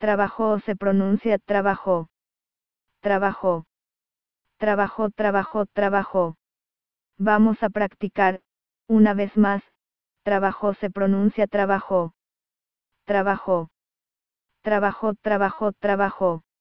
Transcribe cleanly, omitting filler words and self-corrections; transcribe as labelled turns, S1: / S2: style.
S1: Trabajó se pronuncia trabajó. Trabajó. Trabajó, trabajó, trabajó. Vamos a practicar, una vez más, trabajó se pronuncia trabajó. Trabajó. Trabajó, trabajó, trabajó.